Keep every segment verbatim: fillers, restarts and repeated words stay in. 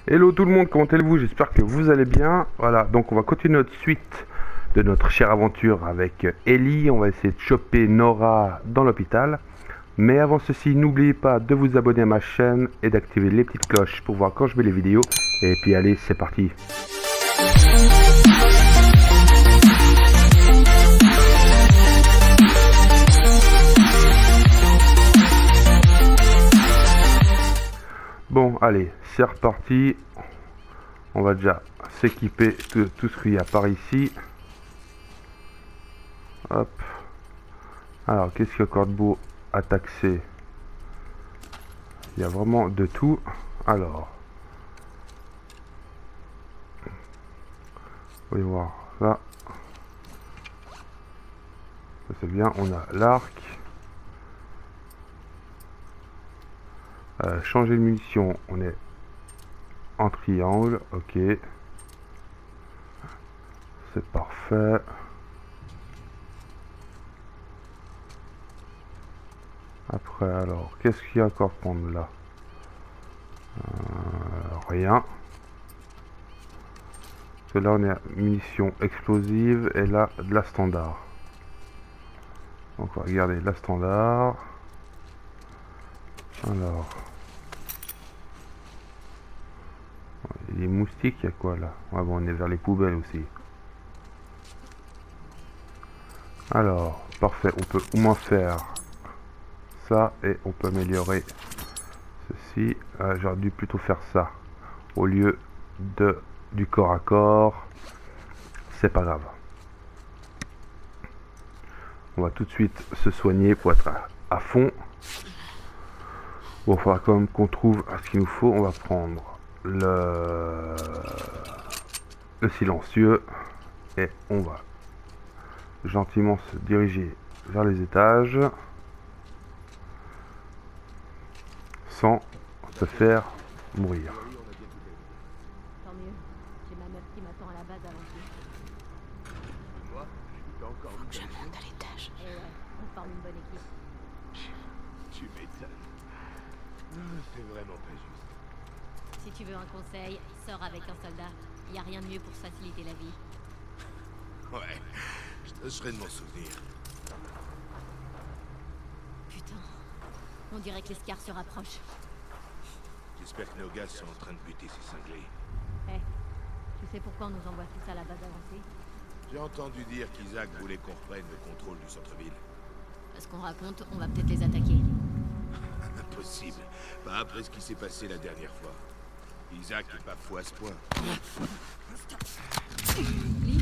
Hello tout le monde, comment allez-vous? J'espère que vous allez bien. Voilà, donc on va continuer notre suite de notre chère aventure avec Ellie. On va essayer de choper Nora dans l'hôpital. Mais avant ceci, n'oubliez pas de vous abonner à ma chaîne et d'activer les petites cloches pour voir quand je mets les vidéos. Et puis allez, c'est parti. Bon, allez, c'est reparti. On va déjà s'équiper de tout ce qu'il y a par ici. Hop. Alors, qu'est-ce qu'il y a encore de beau à taxer? Il y a vraiment de tout. Alors, voyez voir là. Ça c'est bien. On a l'arc. Euh, changer de munition, on est en triangle, ok, c'est parfait. Après, alors, qu'est-ce qu'il y a encore à prendre là? euh, Rien. Parce que là, on est à munitions explosives et là, de la standard. Donc, on va regarder la standard. Alors. Les moustiques, il y a quoi là? Ouais, bon, on est vers les poubelles aussi. Alors, parfait, on peut au moins faire ça et on peut améliorer ceci. Euh, J'aurais dû plutôt faire ça au lieu de du corps à corps. C'est pas grave. On va tout de suite se soigner pour être à, à fond. Bon, il faudra quand même qu'on trouve ce qu'il nous faut. On va prendre le, le silencieux et on va gentiment se diriger vers les étages sans se faire mourir. Tant mieux, j'ai ma meuf qui m'attend à la base avant tout. Moi, je suis encore. Faut que je monte à l'étage. Et ouais, on forme une bonne équipe. Tu m'étonnes. C'est vraiment pas juste. Si tu veux un conseil, sors avec un soldat. Y a rien de mieux pour se faciliter la vie. Ouais, je tâcherai de m'en souvenir. Putain, on dirait que l'escar se rapproche. J'espère que nos gars sont en train de buter ces cinglés. Eh, tu sais pourquoi on nous envoie tous à la base avancée? J'ai entendu dire qu'Isaac voulait qu'on reprenne le contrôle du centre-ville. Parce qu'on raconte, on va peut-être les attaquer. Impossible. Pas après ce qui s'est passé la dernière fois. Isaac n'est pas fou à ce point. Lee,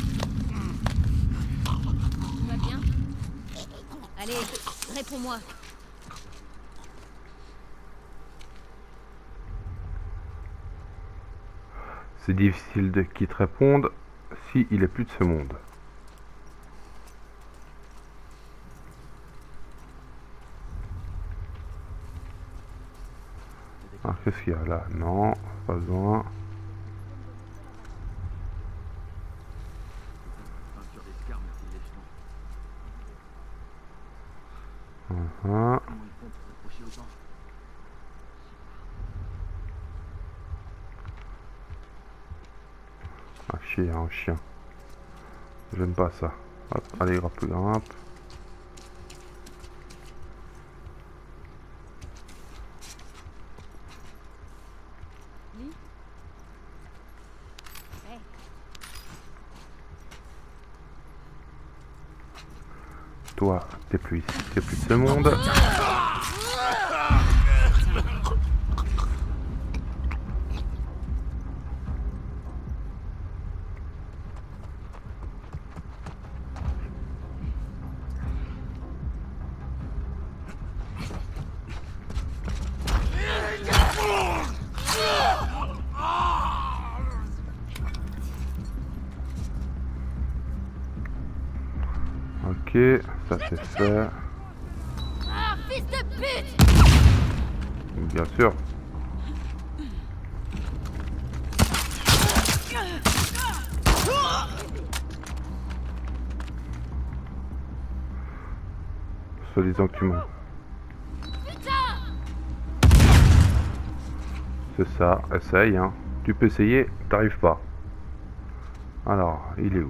tout va bien? Allez, réponds-moi. C'est difficile de qu'il te réponde si il est plus de ce monde. Ah, qu'est-ce qu'il y a là? Non, pas besoin. Uh-huh. Ah, chien, un chien. J'aime pas ça. Hop, allez, grimpe, grimpe. Lee? Hey. Toi, t'es plus ici, t'es plus de ce monde. Ok, ça c'est fait. Ah, fils de pute! Bien sûr. Soi-disant que tu m'as. C'est ça, essaye, hein. Tu peux essayer, t'arrives pas. Alors, il est où?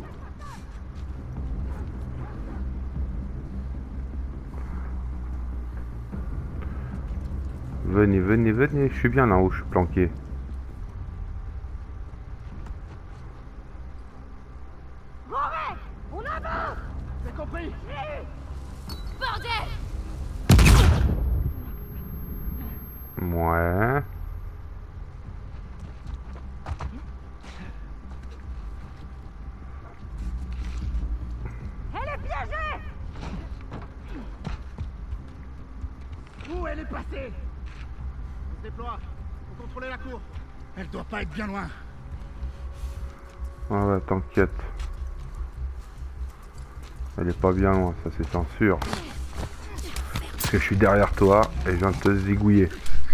Venez, venez, venez, je suis bien là où je suis planqué. On avance! J'ai compris. Bordel! Ouais. Elle est piégée! Où elle est passée? On se déploie. Faut contrôler la cour. Elle doit pas être bien loin. Ouais, ouais, t'inquiète. Elle est pas bien loin, ça c'est sûr. Parce que je suis derrière toi et je viens de te zigouiller.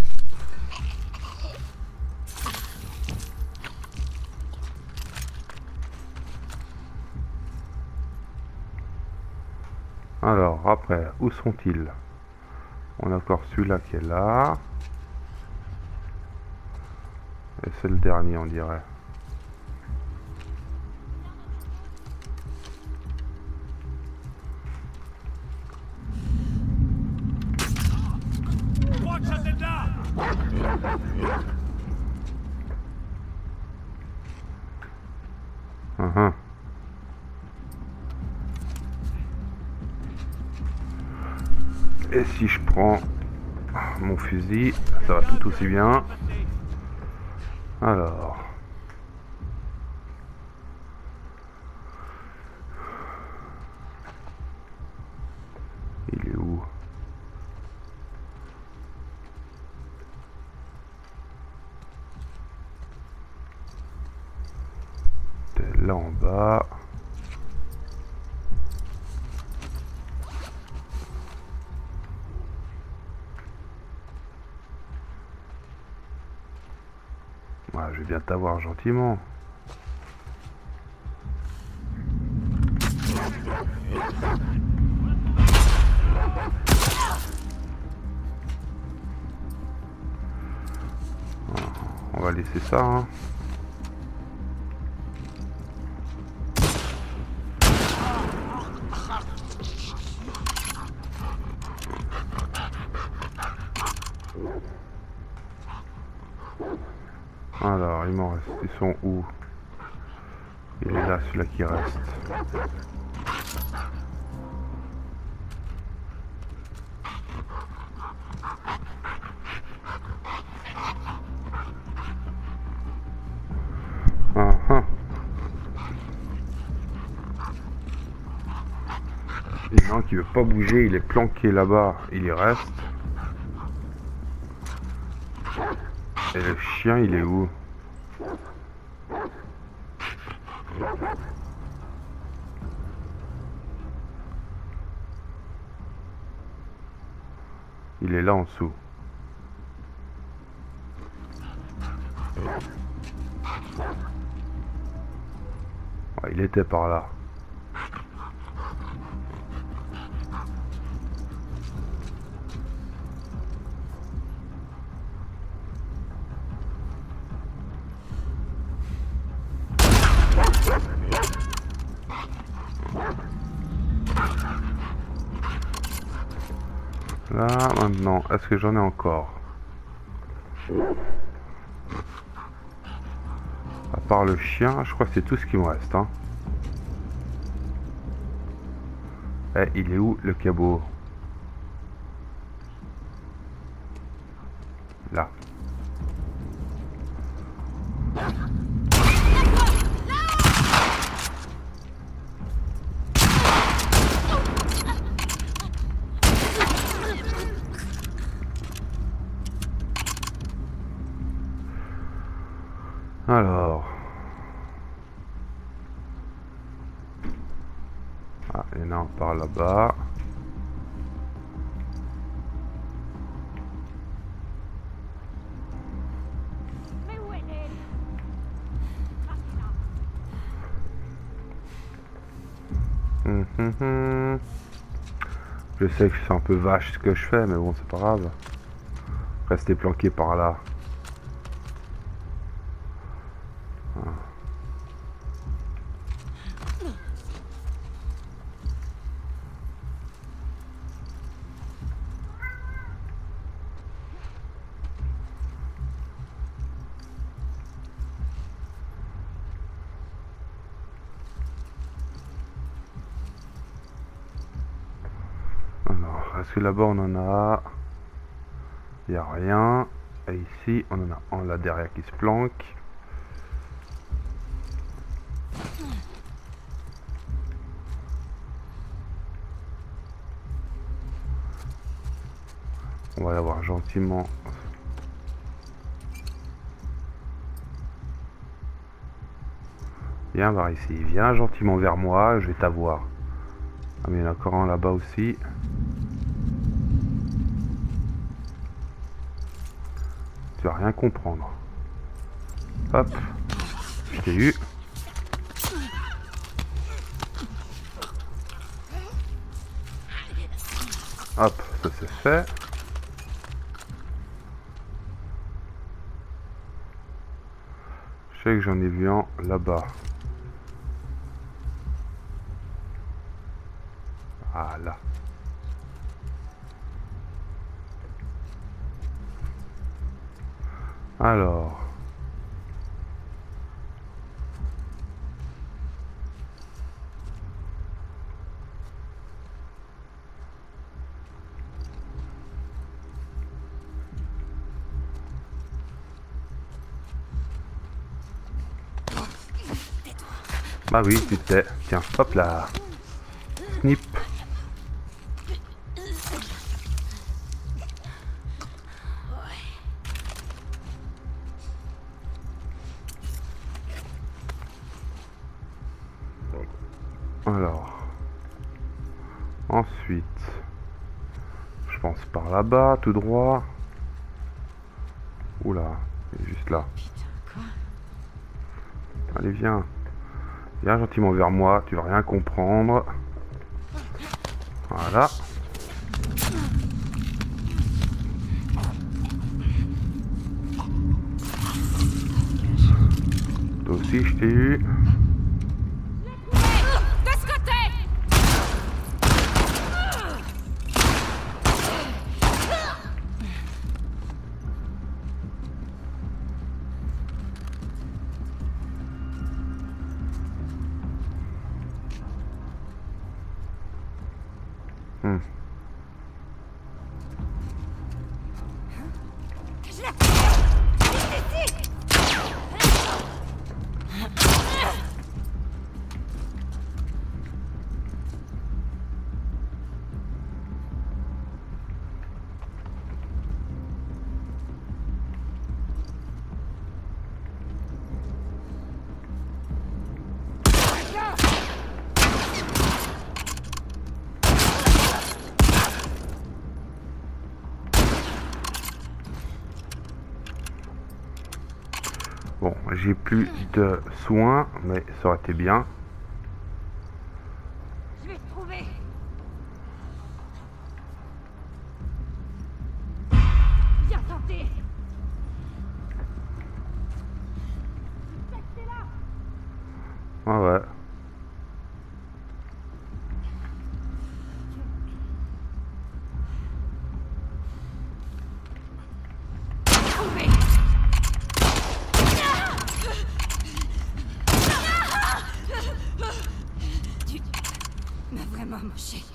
Alors, après, où sont-ils? On a encore celui-là qui est là. Et c'est le dernier, on dirait. Uh-huh. Et si je prends mon fusil, ça va tout aussi bien. Alors. Il est où? T'es là en bas. Ouais, je vais bien t'avoir gentiment. On va laisser ça, hein. Alors, il m'en reste. Ils sont où? Il est là, celui-là qui reste. Ah, ah. Il y en a un qui veut pas bouger, il est planqué là-bas, il y reste. Et le chien, il est où? Il est là en dessous. Ouais, il était par là. Là, maintenant, est-ce que j'en ai encore? À part le chien, je crois que c'est tout ce qui me reste, hein. Eh, il est où le cabot? Là. Alors. Ah, il y en a un par là-bas. Mais où est-elle? Hum, hum, hum. Je sais que c'est un peu vache ce que je fais, mais bon, c'est pas grave. Restez planqué par là. Est-ce que là-bas on en a? Il n'y a rien. Et ici on en a un là derrière qui se planque. On va l'avoir gentiment. Viens voir ici, viens gentiment vers moi, je vais t'avoir. Ah mais il y en a encore un là-bas aussi. Tu vas rien comprendre. Hop, je t'ai eu. Hop, ça c'est fait. Je sais que j'en ai vu un là-bas. Ah là. Alors. Bah oui, tu t'es. Tiens, hop là. Snip. Alors. Ensuite. Je pense par là-bas, tout droit. Oula, il est juste là. Allez, viens. Viens gentiment vers moi, tu vas rien comprendre. Voilà. Toi aussi, je t'ai eu. Hmm. Bon, j'ai plus de soins, mais ça aurait été bien. Je vais te trouver. Viens tenter. Tu sais que t'es là. Ah ouais. Trouvé. Tu m'as vraiment moché.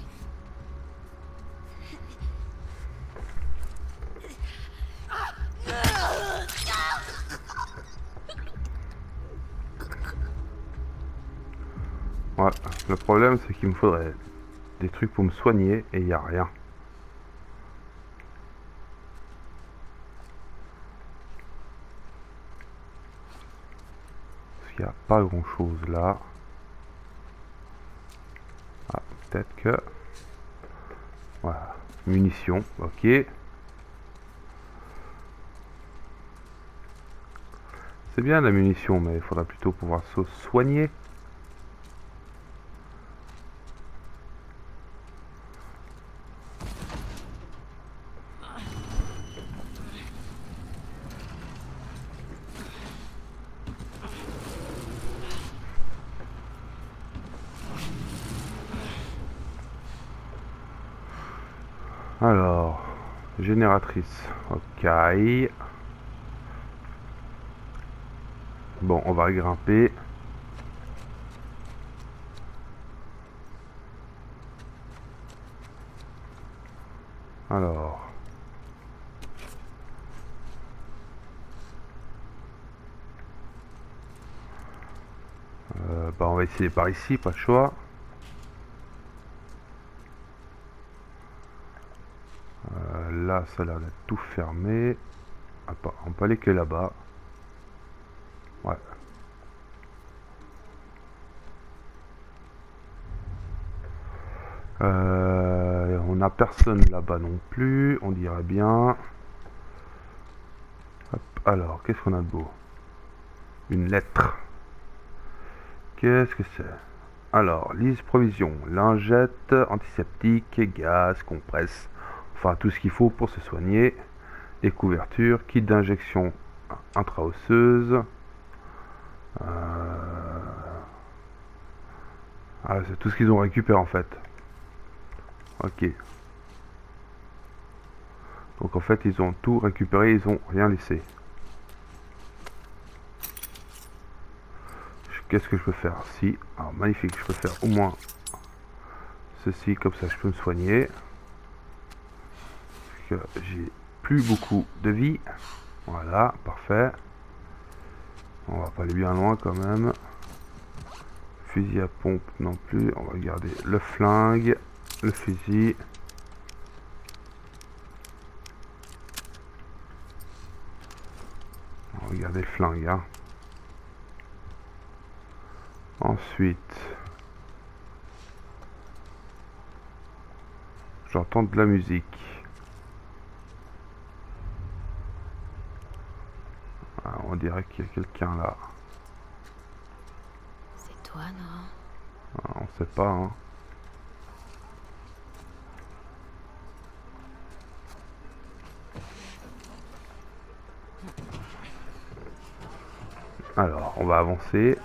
Ouais, le problème c'est qu'il me faudrait des trucs pour me soigner et il n'y a rien. Parce qu'il n'y a pas grand chose là. Ah, peut-être que... Voilà, munitions, ok. C'est bien la munition, mais il faudra plutôt pouvoir se soigner. Alors, génératrice, ok. Bon, on va grimper. Alors. Euh, bah on va essayer par ici, pas de choix. Euh, là, ça a l'air d'être tout fermé. Ah, pas, on peut aller que là-bas. Ouais. Euh, on n'a personne là-bas non plus, on dirait bien. Hop, alors, qu'est-ce qu'on a de beau? Une lettre. Qu'est-ce que c'est? Alors, liste provision, lingette, antiseptique, gaz, compresse, enfin tout ce qu'il faut pour se soigner. Les couvertures, kit d'injection intra-osseuse. Euh... Ah, c'est tout ce qu'ils ont récupéré en fait. Ok. Donc en fait, ils ont tout récupéré, ils ont rien laissé. Qu'est-ce que je peux faire? Si, alors magnifique, je peux faire au moins ceci, comme ça je peux me soigner. Parce que j'ai plus beaucoup de vie. Voilà, parfait. On va pas aller bien loin quand même. Fusil à pompe non plus. On va garder le flingue, le fusil. On va garder le flingue. Hein. Ensuite, j'entends de la musique. Ah, on dirait qu'il y a quelqu'un là. C'est toi, non? Ah, on sait pas, hein. Alors, on va avancer.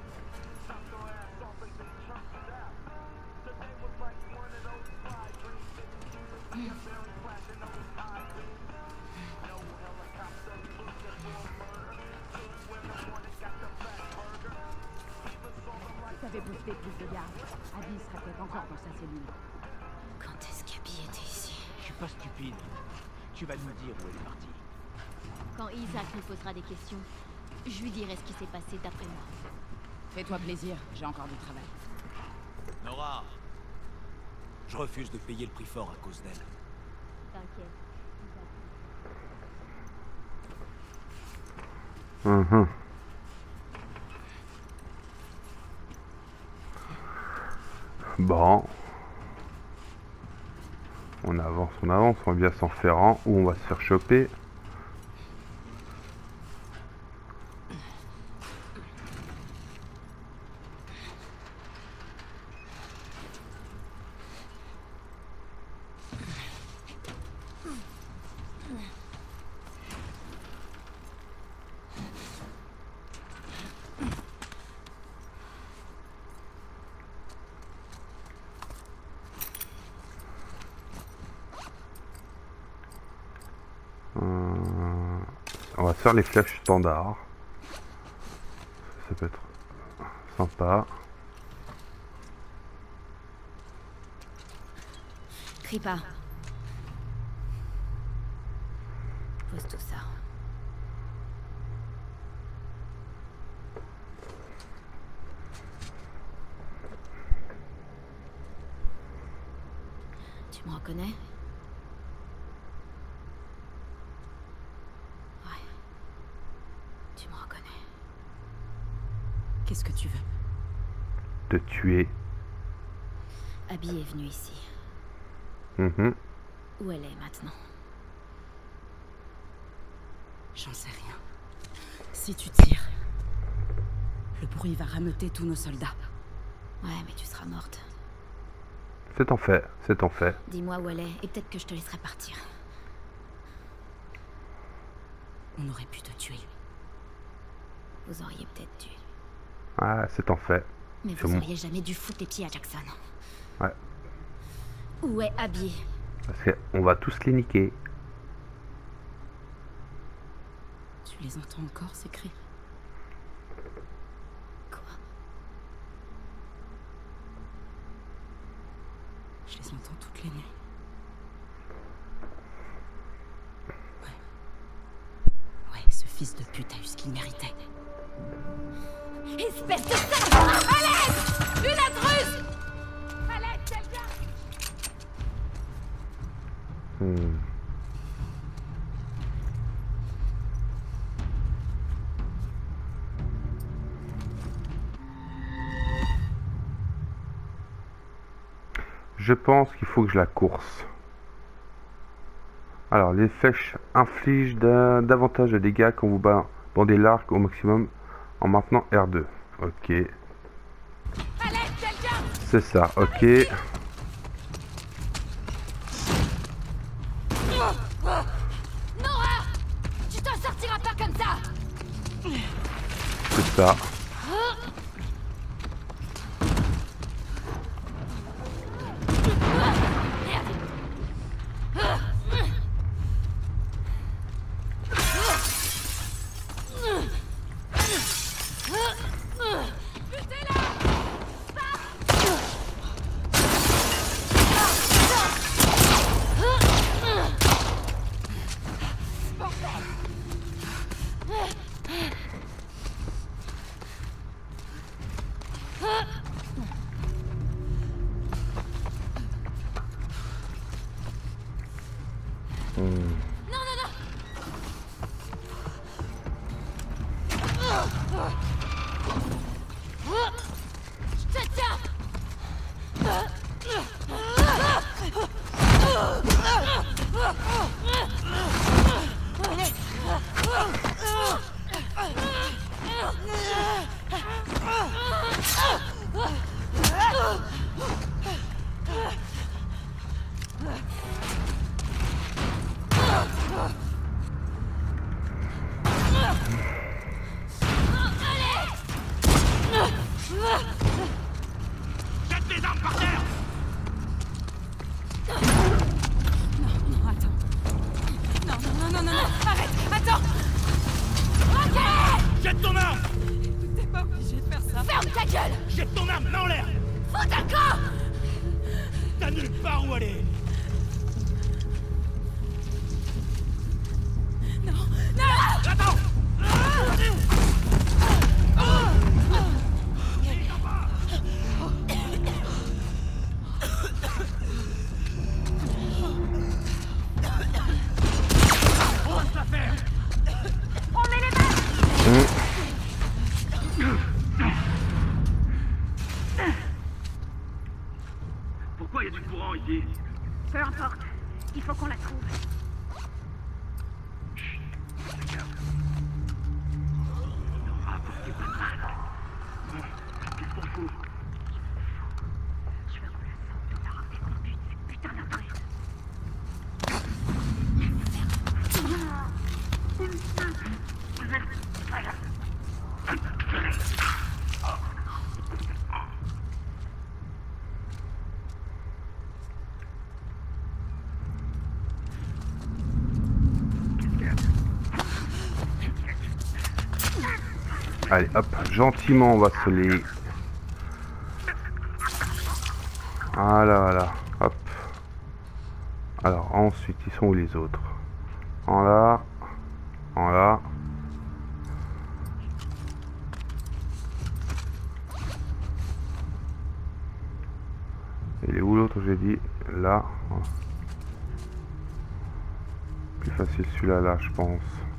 Boosté plus de garde. Abby sera peut-être encore dans sa cellule. Quand est-ce qu'Abby était ici? Je suis pas stupide. Tu vas nous dire où elle est partie. Quand Isaac nous posera des questions, je lui dirai ce qui s'est passé d'après moi. Fais-toi plaisir, j'ai encore du travail. Nora, je refuse de payer le prix fort à cause d'elle. T'inquiète. Uhum. Bon. On avance, on avance, on va bien s'en faire un ou on va se faire choper. Euh, on va faire les flèches standards. Ça peut être sympa. Crie pas. Pose tout ça. Tu me reconnais? Tu me reconnais. Qu'est-ce que tu veux? Te tuer. Abby est venue ici. Mmh. Où elle est maintenant? J'en sais rien. Si tu tires, le bruit va rameuter tous nos soldats. Ouais, mais tu seras morte. C'est en fait, c'est en fait. Dis-moi où elle est et peut-être que je te laisserai partir. On aurait pu te tuer. Vous auriez peut-être dû. Ah, c'est en fait. Mais vous bon. auriez jamais dû foutre les pieds à Jackson. Ouais. Où est Abby? Parce qu'on va tous les niquer. Tu les entends encore, ces cris? Quoi? Je les entends toutes les nuits. fils de pute a eu ce qu'il méritait. Espèce de sale! Alex! Une intruse! Alex, quelqu'un! Hmm. Je pense qu'il faut que je la course. Alors, les flèches infligent da- davantage de dégâts quand vous ba- bandez l'arc au maximum en maintenant R deux. Ok. Alex, quelqu'un! C'est ça, ok. Nora! Tu t'en sortiras pas comme ça! C'est ça. Je te tiens! Jette les armes par terre! Non, attends. Non, non, non, non, non, non. Arrête, attends. Jette ton arme! T'es pas obligé de faire ça. Ferme ta gueule! Jette ton arme, main en l'air! Fous ta camp! T'as nulle part où aller! Non, non. Attends! Pourquoi il y a du courant ici? Peu importe. Il faut qu'on la trouve. Rapportez pas de mal. Qu'est-ce qu'on fout? Je veux qu'on la sorte de la ramener qu'on bute cette putain d'intruse. Allez, hop, gentiment, on va se les... Voilà, voilà, hop. Alors, ensuite, ils sont où les autres? En là, en là. Il est où l'autre, j'ai dit? Là. Plus facile celui-là, là, je pense.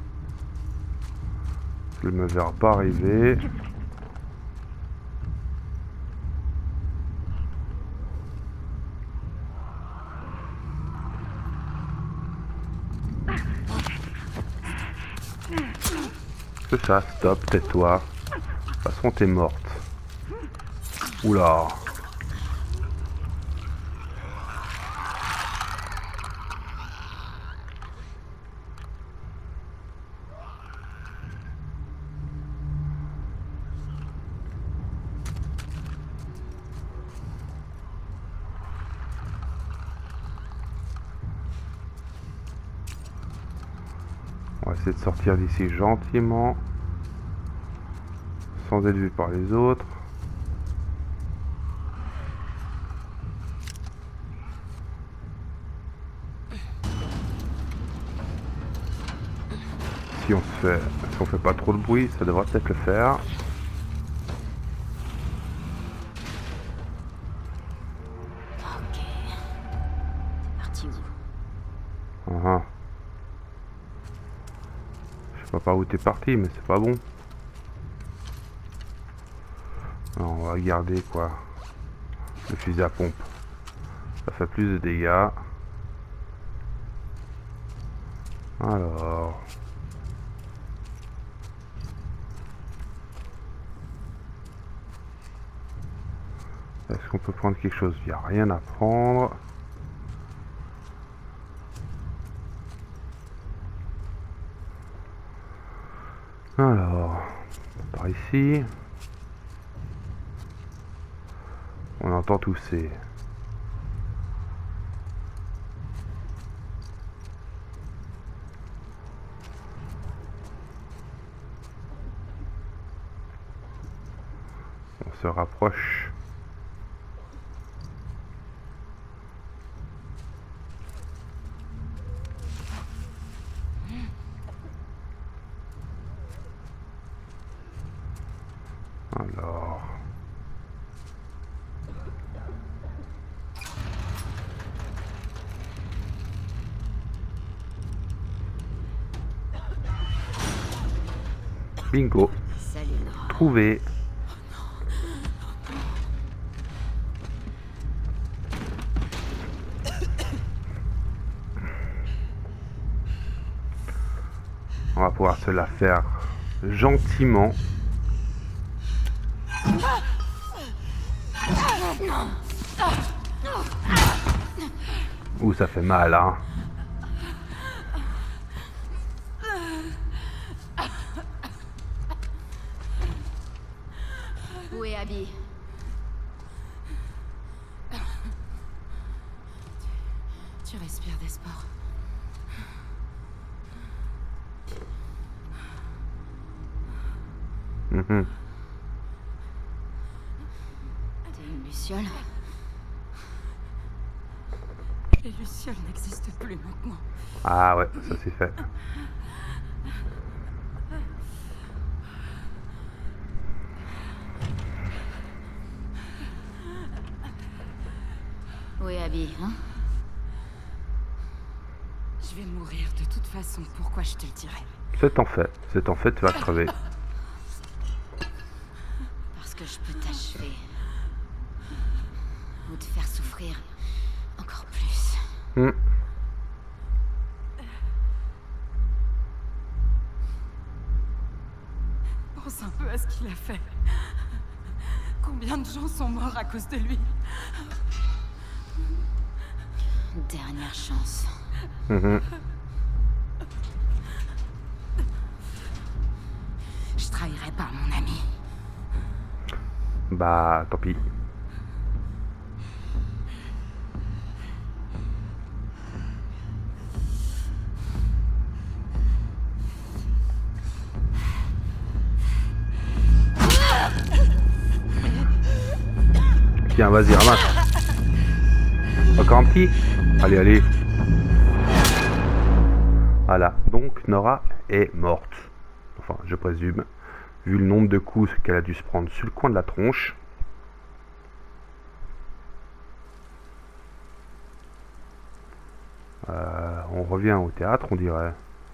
Je me verrai pas arriver. C'est ça, stop, tais-toi. De toute façon, t'es morte. Oula. On va essayer de sortir d'ici gentiment, sans être vu par les autres. si on se fait, si on fait pas trop de bruit, ça devrait peut-être le faire. Ok. Parti où? Uh -huh. Je sais pas par où t'es parti, mais c'est pas bon. Alors, on va garder quoi, le fusil à pompe. Ça fait plus de dégâts. Alors. Est-ce qu'on peut prendre quelque chose? Il n'y a rien à prendre. Alors, par ici. On entend tousser. On se rapproche. Alors. Bingo. Salut, Nora. Trouvé. On va pouvoir se la faire gentiment. Ouh, ça fait mal, hein. Où est Abby? Tu respires d'espoir. Mmh. T'es une luciole? Les lucioles n'existent plus maintenant. Ah ouais, ça c'est fait. Où est Abby, hein? Je vais mourir de toute façon, pourquoi je te le dirais? C'est en fait, c'est en fait, tu vas crever. Parce que je peux t'achever. Ou te faire souffrir encore plus. Mmh. Pense un peu à ce qu'il a fait. Combien de gens sont morts à cause de lui? Dernière chance. Mmh. Je trahirai pas mon ami. Bah, tant pis. Tiens, vas-y, ramasse. Encore un petit? Allez, allez. Voilà, donc Nora est morte. Enfin, je présume. Vu le nombre de coups qu'elle a dû se prendre sur le coin de la tronche. Euh, on revient au théâtre, on dirait.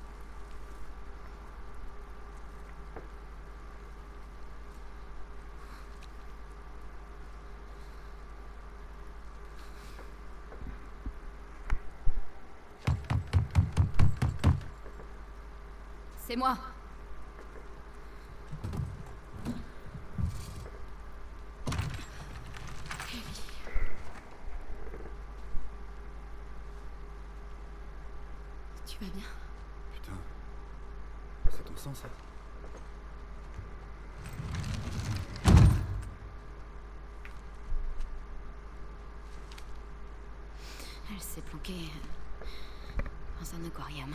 C'est moi. Tu vas bien? Putain. C'est ton sang, ça? Elle s'est planquée dans un aquarium.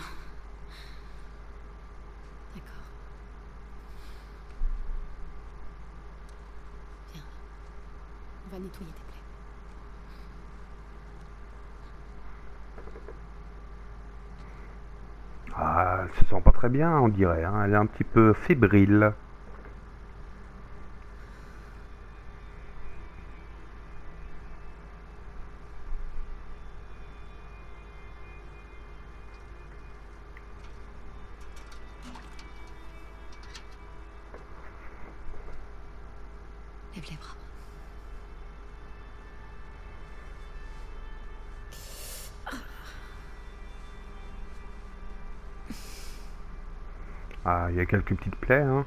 D'accord. Viens. On va nettoyer tes plaies. Ah, Ah, elle se sent pas très bien, on dirait. Hein. Elle est un petit peu fébrile. Lève les bras. Ah, il y a quelques petites plaies, hein.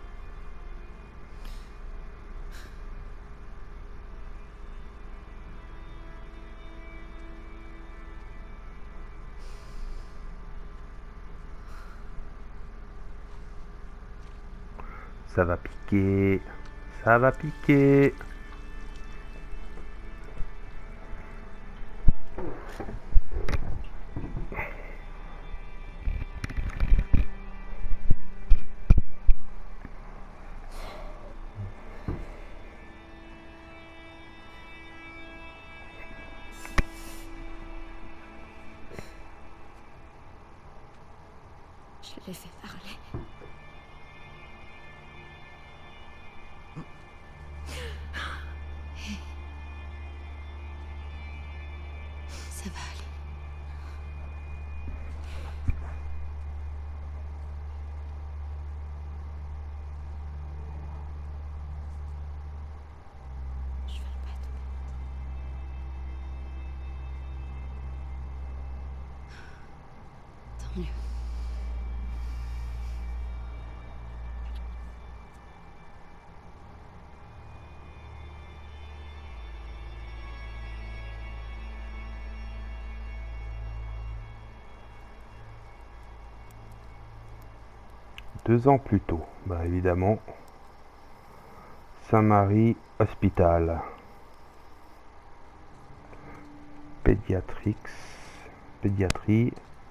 Ça va piquer. Ça va piquer. Je l'ai fait parler. Ça va aller. Je veux pas te perdre. Tant mieux. Deux ans plus tôt, bah évidemment, Saint-Marie Hospital, Pédiatrix, pédiatrie.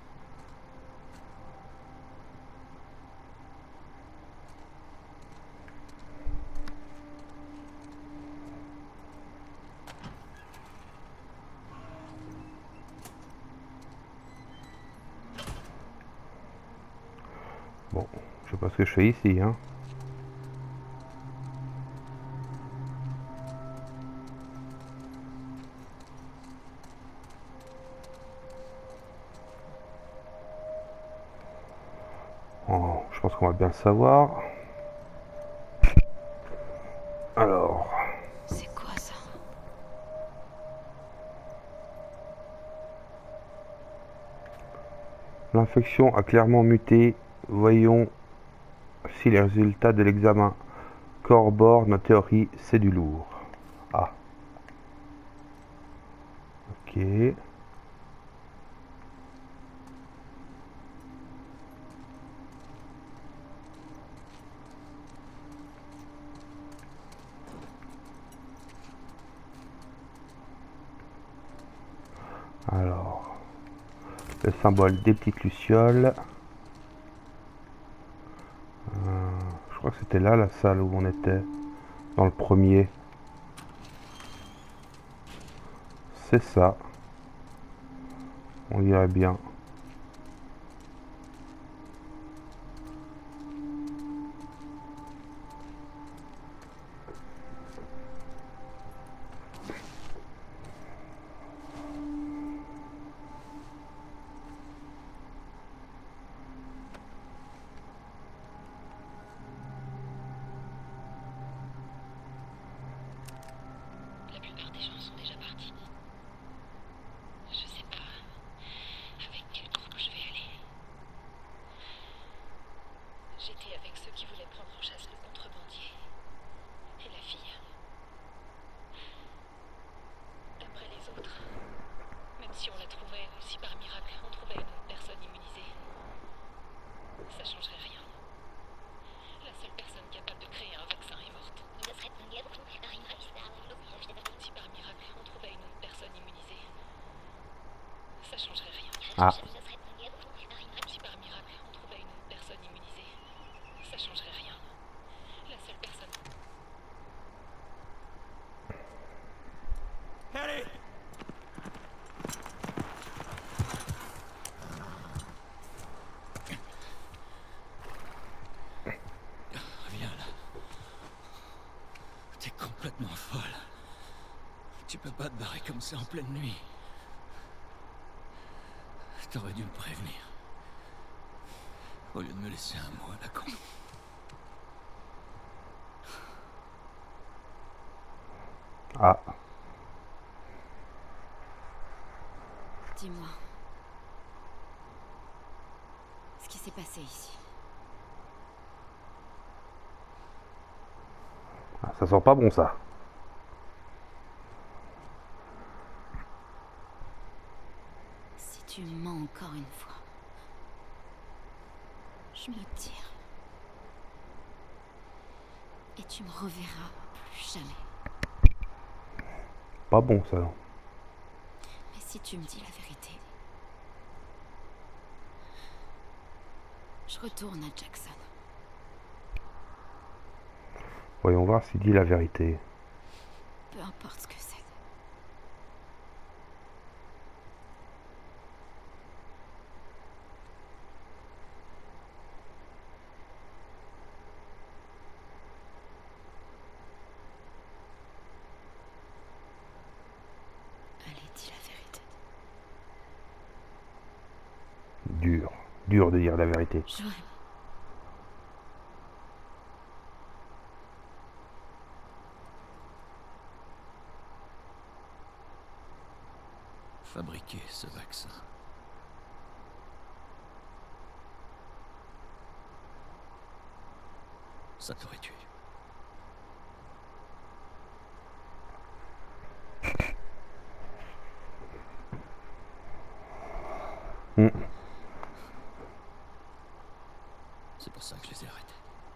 Bon, je sais pas ce que je fais ici, hein. Oh, je pense qu'on va bien le savoir. Alors, C'est quoi ça? l'infection a clairement muté. Voyons si les résultats de l'examen corroborent nos théories, c'est du lourd. Ah. Ok. Alors, le symbole des petites lucioles. Euh, je crois que c'était là la salle où on était, dans le premier. C'est ça. On dirait bien. La plupart des gens sont déjà partis. Je sais pas avec quel groupe je vais aller. J'étais avec ceux qui voulaient prendre en chasse le contrebandier et la fille. D'après les autres, même si on la trouvait, si par miracle on trouvait une autre personne immunisée, ça changerait rien. La seule personne capable de créer un vaccin est morte. Si par miracle on trouvait une autre personne immunisée, ça changerait rien. Ah. Si par miracle on trouvait une autre personne immunisée, ça changerait rien. La seule personne. Allez! disparaît comme ça en pleine nuit. T'aurais dû me prévenir. Au lieu de me laisser un mot à la con. Ah. Dis-moi. Ce qui s'est passé ici. Ah, ça sent pas bon ça. Si tu mens encore une fois, je me tire. Et tu me reverras plus jamais. Pas bon ça. Mais si tu me dis la vérité, je retourne à Jackson. Voyons voir s'il dit la vérité. Peu importe ce que c'est. Allez, dis la vérité. Dur. Dur de dire la vérité. J'aurais... Fabriquer ce vaccin. Ça t'aurait tué. Hmm. C'est pour ça que je les ai arrêtés.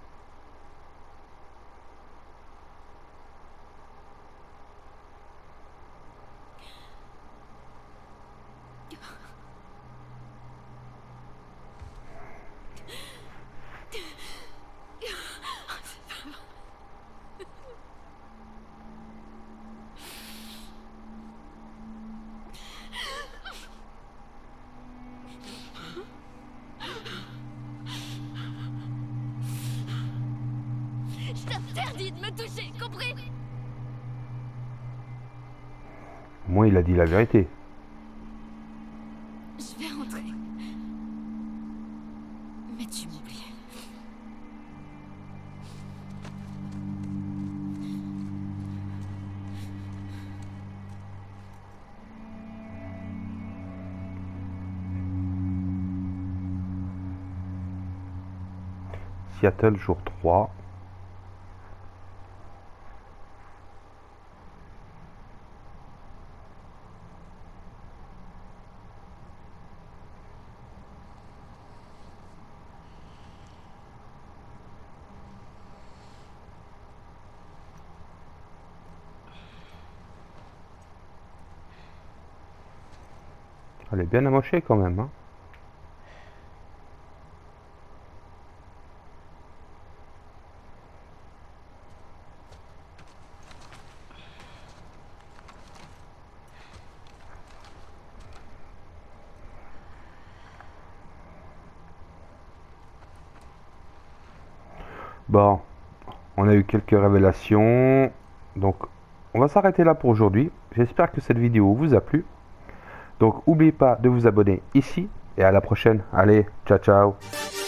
Je t'interdis de me toucher, compris? Moi, il a dit la vérité. Je vais rentrer. Mais tu m'oublies. Seattle, jour trois. Elle est bien amochée quand même, hein. Bon, on a eu quelques révélations, donc on va s'arrêter là pour aujourd'hui. J'espère que cette vidéo vous a plu. Donc n'oubliez pas de vous abonner ici et à la prochaine. Allez, ciao ciao.